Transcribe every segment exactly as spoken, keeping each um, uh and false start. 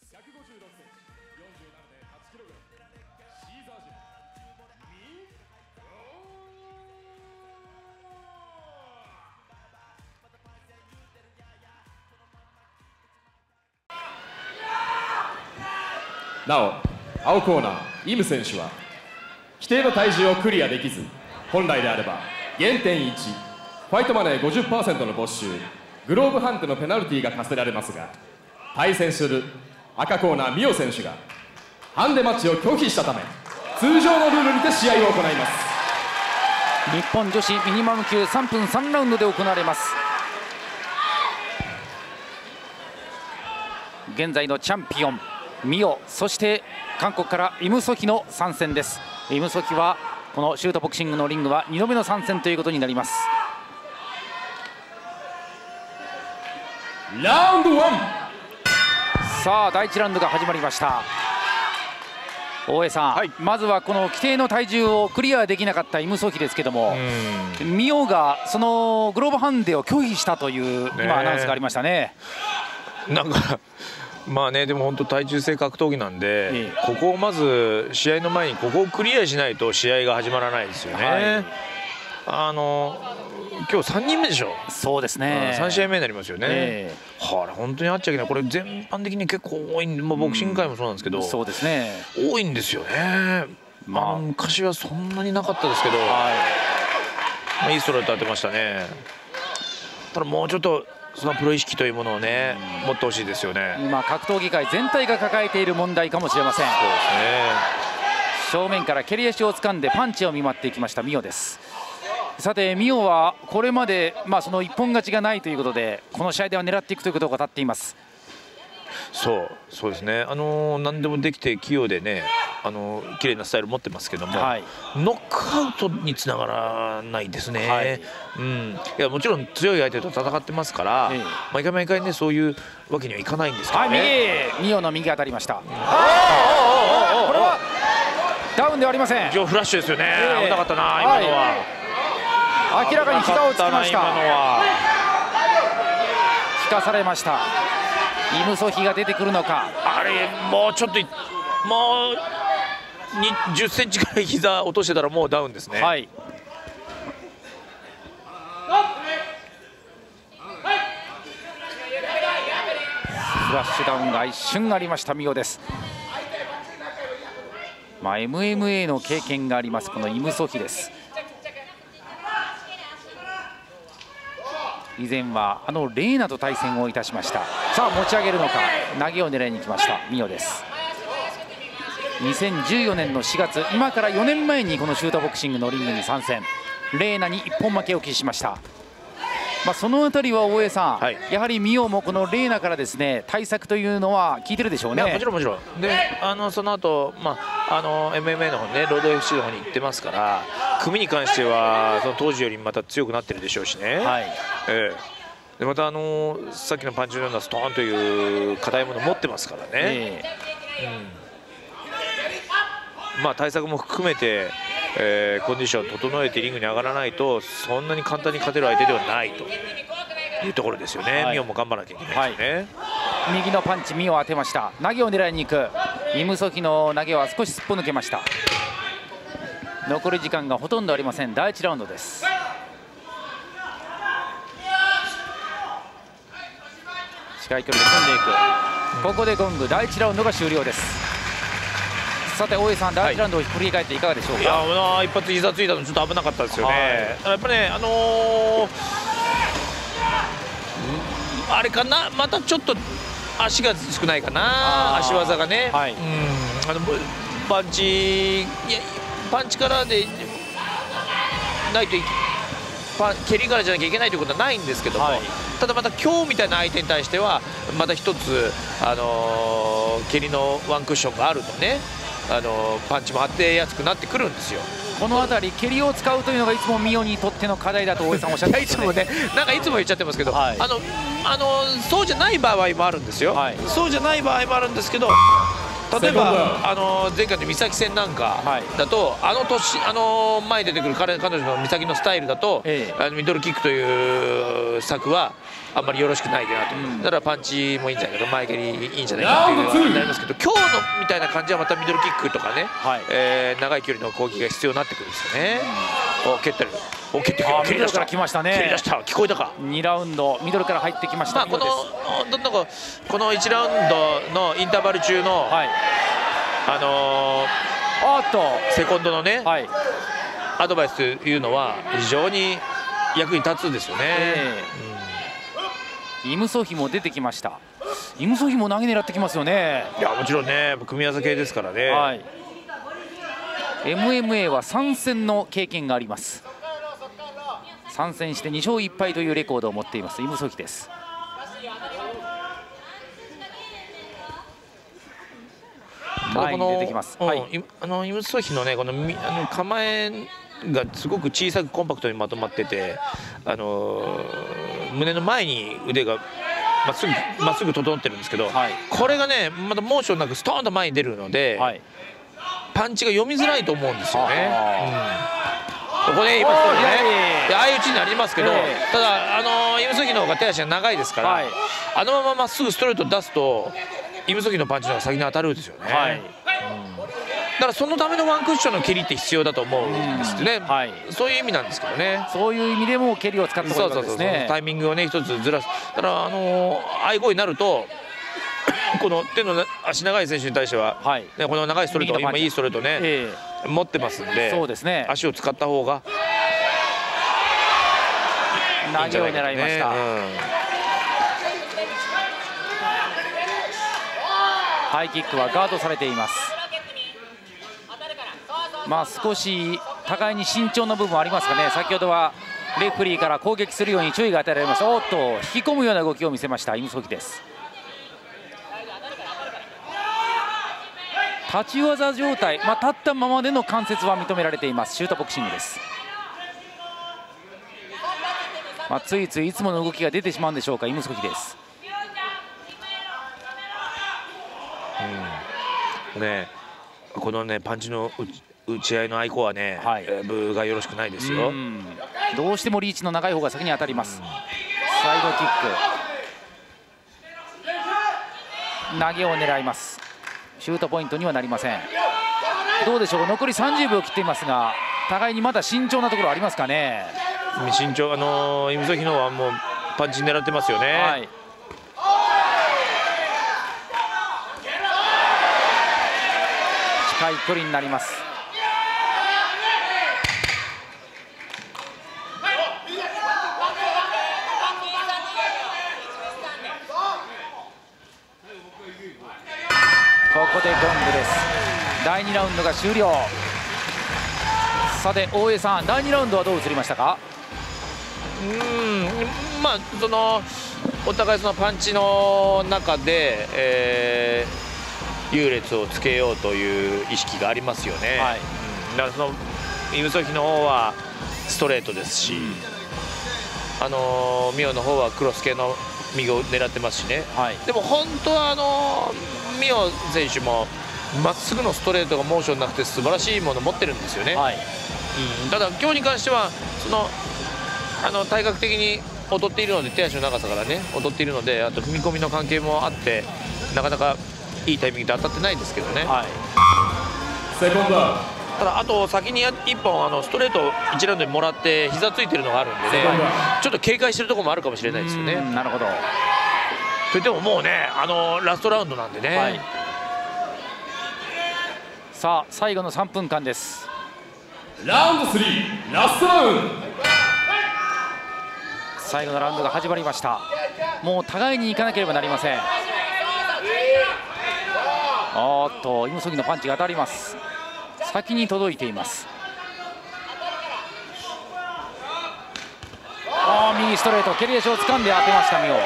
ひゃくごじゅうろくセンチ、よんじゅうななてんはちキログラム、シーザージム、ミオなお、青コーナー、イム選手は規定の体重をクリアできず、本来であれば減点いち、ファイトマネー ごじゅっパーセント の没収、グローブハントのペナルティーが課せられますが、対戦する赤コーナー、ミオ選手がハンデマッチを拒否したため、通常のルールにて試合を行います。 日本女子ミニマム級さんぷんさんラウンドで行われます。現在のチャンピオンミオ、そして韓国からイム・ソヒの参戦です。イム・ソヒはこのシュートボクシングのリングはにどめの参戦ということになります。 ラウンドワン、 さあだいいちラウンドが始まりました。大江さん、はい、まずはこの規定の体重をクリアできなかったイム・ソヒですけども、ミオがそのグローブハンデを拒否したという今アナウンスがありましたね。 なんかまあね、でも本当体重制格闘技なんで、ええ、ここをまず試合の前にここをクリアしないと試合が始まらないですよね。はい、あの今日さんにんめでしょ。 そうですね。 さん試合目になりますよね。ええ、はあ、本当にあっちゃいけない。これ全般的に結構多い、まあ、ボクシング界もそうなんですけど、うん、 そうですね。 多いんですよね。まあ昔はそんなになかったですけど、はい、まあ、いいストレート当てましたね。ただもうちょっとそのプロ意識というものをね、うん、持ってほしいですよね。 今格闘技界全体が抱えている問題かもしれません。そうですね。正面から蹴り足を掴んでパンチを見舞っていきましたミオです。さてミオはこれまで、まあ、その一本勝ちがないということでこの試合では狙っていくということが立っています。 そうそうですね。あのー、何でもできて器用でね、あのー、綺麗なスタイル持ってますけども、はい、ノックアウトにつながらないですね。はい、うん、いやもちろん強い相手と戦ってますから、ええ、毎回毎回ねそういうわけにはいかないんですけどね。 はい、ミオの右当たりました。これはダウンではありません。 フラッシュですよね。ええ、危なかったな今のは。はい、 明らかに膝をつきました。引かされました。イム・ソヒが出てくるのか。 あれもうちょっともうじゅっセンチくらい膝落としてたらもうダウンですね。はい、 フラッシュダウンが一瞬ありましたミオです。まあ エムエムエー の経験がありますこのイム・ソヒです。以前はあのレーナと対戦をいたしました。さあ持ち上げるのか、投げを狙いに来ましたミオです。にせんじゅうよねんのしがつ、今からよねんまえにこのシュートボクシングのリングに参戦、レーナに一本負けを喫しました。まあそのあたりは大江さん、はい、やはりミオもこのレーナからですね対策というのは効いてるでしょうね。 もちろんもちろんで、あのその後、まああの エムエムエー の方にねロード エフシー の方に行ってますから、組に関してはその当時よりまた強くなってるでしょうしね。はい、ええ、でまたあのさっきのパンチのようなストーンという硬いものを持ってますからね。えーうん、まあ対策も含めて、えー、コンディションを整えてリングに上がらないとそんなに簡単に勝てる相手ではないというところですよね。はい、ミオも頑張らなきゃいけないですよね。はい、 右のパンチミオを当てました。投げを狙いに行くイム・ソヒの投げは少しすっぽ抜けました。残り時間がほとんどありません。だいいちラウンドです。近い距離で組んでいく。ここでゴング、だいいちラウンドが終了です。さて大江さん、だいいちラウンドを振り返っていかがでしょうか。 はい、いや一発膝ついたのちょっと危なかったですよね。はい、やっぱりね、あのー、あれかな、またちょっと足が少ないかな、足技がね。はい、うん、あのパンチ、いやパンチからでないとパン蹴りからじゃなきゃいけないということはないんですけども、はい、ただまた今日みたいな相手に対してはまた一つ、あのー、蹴りのワンクッションがあるとね、あのー、パンチも当てやすくなってくるんですよ。 この辺り蹴りを使うというのがいつもミオにとっての課題だと大江さんおっしゃってますよね。 いつもね、なんかいつも言っちゃってますけど、はい、あのあのそうじゃない場合もあるんですよ。はい、そうじゃない場合もあるんですけど、 例えばあの前回の美咲戦なんかだと、はい、あの年あの前に出てくる彼彼女の美咲のスタイルだと、ええ、あのミドルキックという策はあんまりよろしくないかなと、うん、だからパンチもいいんじゃないかと、前蹴りいいんじゃないかっていうのになりますけど、今日のみたいな感じはまたミドルキックとかね、はい、えー、長い距離の攻撃が必要になってくるんですよね。うん、お蹴ってる。お蹴って蹴り出した。来ましたね。蹴り出した。聞こえたか。にラウンドミドルから入ってきました。まあこのどんどんこのいちラウンドのインターバル中の、はい、あのー、おっとセコンドのね、はい、アドバイスというのは非常に役に立つんですよね。えーうん、イムソヒも出てきました。イムソヒも投げ狙ってきますよね。いやもちろんね、組み合わせ系ですからね。はい、エムエムエー は参戦の経験があります。参戦してに勝いっ敗というレコードを持っていますイムソヒです。前に出てきます。はい、あのイムソヒのねこのあの構えがすごく小さくコンパクトにまとまってて、あのー、胸の前に腕がまっすぐまっすぐ整ってるんですけど、はい、これがねまたモーションなくストーンと前に出るので、はい、パンチが読みづらいと思うんですよね。ここで今そうね、ああいう打ちになりますけど、ただあのイムソヒの方が手足が長いですから、はい、あのまままっすぐストレート出すとイムソヒのパンチの方が先に当たるんですよね。はい、うん、だからそのためのワンクッションの蹴りって必要だと思うんですね。はい、そういう意味なんですけどね。そういう意味でも蹴りを使ってもらうわけですね。タイミングをね一つずらす。だからあのああいう声になると。この手の足長い選手に対しては、はい、ね、この長いストレート、今いいストレートね、えー、持ってますんで、そうですね、足を使った方が投げを狙いました。うん、ハイキックはガードされています。まあ少し互いに慎重な部分ありますかね。先ほどはレフェリーから攻撃するように注意が与えられました。おっと引き込むような動きを見せましたイムソヒです。立ち技状態、まあ、立ったままでの関節は認められています。シュートボクシングです。まあ、ついついいつもの動きが出てしまうんでしょうかイムソヒです。うん、ね、このねパンチの打ち合いの合い子はね、はい、部がよろしくないですよ。うん、どうしてもリーチの長い方が先に当たります。うん、サイドキック、投げを狙います。シュートポイントにはなりません。どうでしょう、残りさんじゅうびょう切っていますが、互いにまだ慎重なところありますかね。慎重、あのー、イムソヒの方はもうパンチ狙ってますよね。はい、近い距離になります。ここでゴングです。だいにラウンドが終了。さて大江さん、だいにラウンドはどう映りましたか。うん、まあそのお互いそのパンチの中で、えー、優劣をつけようという意識がありますよね。はい、だからそのイムソヒの方はストレートですし、あのミオの方はクロス系の右を狙ってますしね。はい、でも本当はあのミオ選手もまっすぐのストレートがモーションなくて素晴らしいものを持ってるんですよね。はい、うん、ただ今日に関してはそのあの体格的に劣っているので、手足の長さからね劣っているので、あと踏み込みの関係もあってなかなかいいタイミングで当たってないですけどね。はい、ただあと先にいっぽんあのストレートいちラウンドにもらって膝ついてるのがあるんでね、ちょっと警戒してるところもあるかもしれないですよね。なるほど。といってももうねあのラストラウンドなんでね。はい、さあ最後のさんぷんかんです。ラウンドスリーラストラウンド。最後のラウンドが始まりました。もう互いに行かなければなりません。おっとイムソヒのパンチが当たります。先に届いています。あー右ストレート、蹴り足を掴んで当てましたミオ。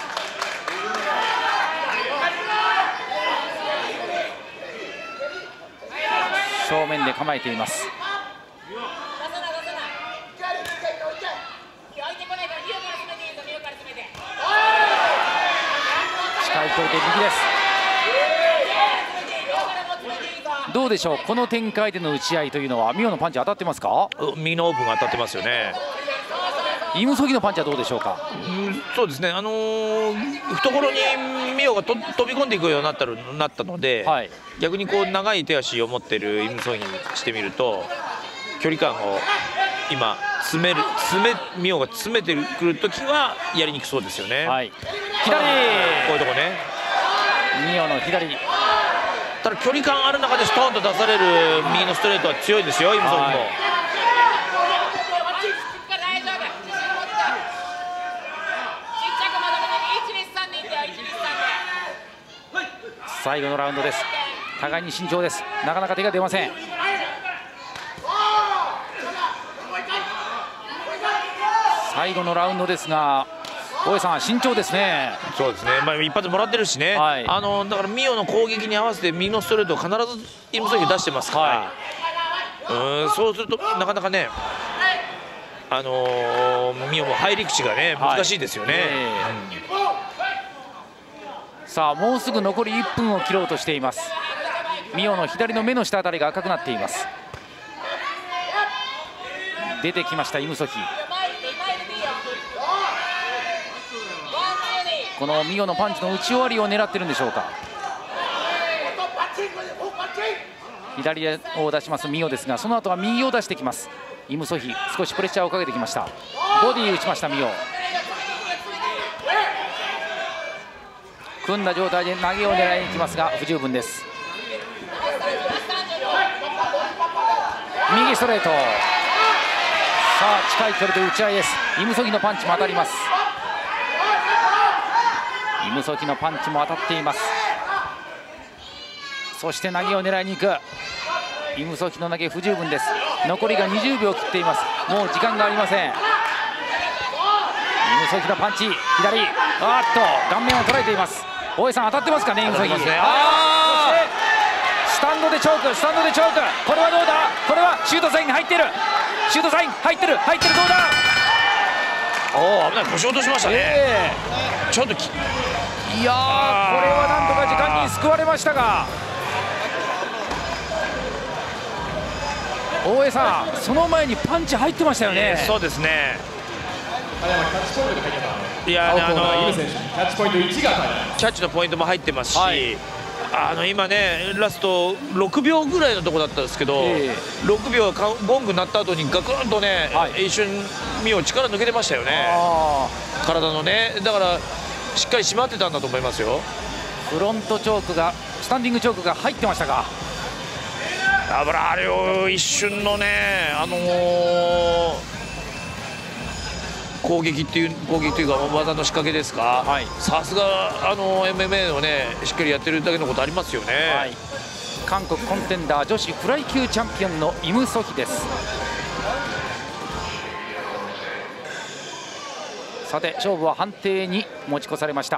正面で構えています。近い距離で右です。 どうでしょう、この展開での打ち合いというのはミオのパンチ当たってますか？ 右のオープンが当たってますよね。 イムソギのパンチはどうでしょうか？ うん、そうですね、あのー、懐にミオがと飛び込んでいくようになったのなったので、はい、逆にこう長い手足を持っているイムソギにしてみると距離感を今詰める詰めミオが詰めてくるときはやりにくそうですよね。はい、 左、 こういうとこね、 ミオの左。 ただ距離感ある中でストーンと出される右のストレートは強いですよ、イムソギも。はい、 最後のラウンドです。互いに慎重です。なかなか手が出ません。最後のラウンドですが、大江さん慎重ですね。 そうですね、まあ、一発もらってるしね、はい、あのだからミオの攻撃に合わせて右のストレートを必ずイムソギ出してますから、はい、うんそうするとなかなかね、あのー、ミオも入り口がね難しいですよね。はい、 うん、さあもうすぐ残りいっぷんを切ろうとしています。ミオの左の目の下あたりが赤くなっています。出てきましたイムソギ。このミオのパンチの打ち終わりを狙ってるんでしょうか。左を出しますミオですが、その後は右を出してきますイムソギ。少しプレッシャーをかけてきました。ボディ打ちましたミオ。組んだ状態で投げを狙いに行きますが不十分です。右ストレート。さあ近い距離で打ち合いです。イムソギのパンチも当たります。イムソギのパンチも当たっています。そして投げを狙いに行くイムソギの投げ不十分です。残りがにじゅうびょう切っています。もう時間がありません。イムソギのパンチ左、あっと顔面を捉えています。大江さん当たってますかねイムソギ。あー、スタンドでチョーク、スタンドでチョーク。これはどうだ、これはシュートサインに入っている、シュートサイン入ってる入ってる、どうだ。 おお危ない、腰落としましたね。えー、ちょっときいやー、これはなんとか時間に救われましたが、大江さんその前にパンチ入ってましたよね。 えー、そうですね。 いや、あのキャッチポイントいちがキャッチのポイントも入ってますし、はい、あの今ねラストろくびょうぐらいのところだったんですけど、えー、ろくびょうゴング鳴った後にガクンとね、はい、一瞬ミオ力抜けてましたよね、体のね。だからしっかり締まってたんだと思いますよ。 フロントチョークが、スタンディングチョークが入ってましたか。 あれを一瞬のね、あのー、攻撃っていう攻撃というか技の仕掛けですか。さすがあの エムエムエー をねしっかりやってるだけのことありますよね。はい、 韓国コンテンダー女子フライ級チャンピオンのイムソギです。さて勝負は判定に持ち越されました。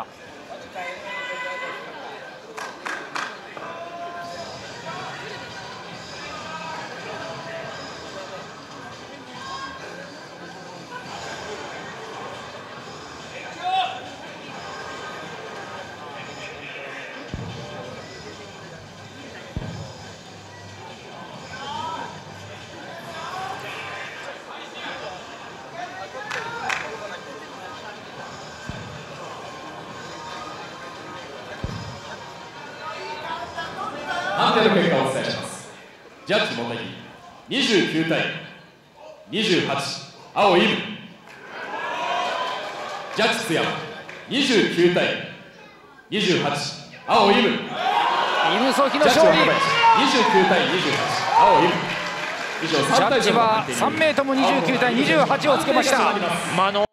判定の結果をお伝えします。ジャッジ問題にじゅうきゅうたいにじゅうはち、青イム。ジャッジ津山にじゅうきゅうたいにじゅうはち、青イム。イムソギの勝利。 にじゅうきゅうたいにじゅうはち、青イム。以上さんたいジャッジはさん名ともにじゅうきゅうたいにじゅうはちをつけました。